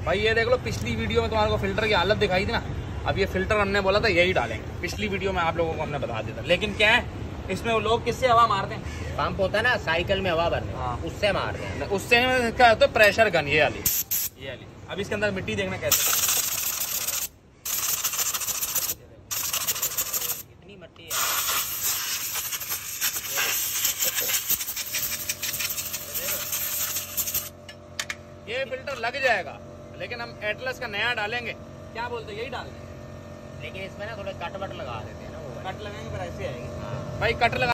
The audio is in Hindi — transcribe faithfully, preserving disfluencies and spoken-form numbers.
भाई ये देख लो, पिछली वीडियो में तुम्हारे को फिल्टर की हालत दिखाई थी ना, अब ये फिल्टर हमने बोला था यही डालेंगे, पिछली वीडियो में आप लोगों को हमने बता दिया था। लेकिन क्या है, इसमें वो लोग किससे हवा मारते हैं? पंप होता है ना साइकिल में हवा भरने, हाँ। उससे मारते हैं। उससे क्या होता है, प्रेशर गन, ये वाली ये वाली। अब इसके अंदर मिट्टी देखना कैसे, कितनी मिट्टी है। ये फिल्टर लग जाएगा, लेकिन हम एटलस का नया डालेंगे। क्या बोलते हैं, यही डाल दें? लेकिन इसमें ना थोड़े कट वट लगा देते हैं ना, वो कट लगाएंगे फिर ऐसे आएगी। हाँ। भाई कट लगा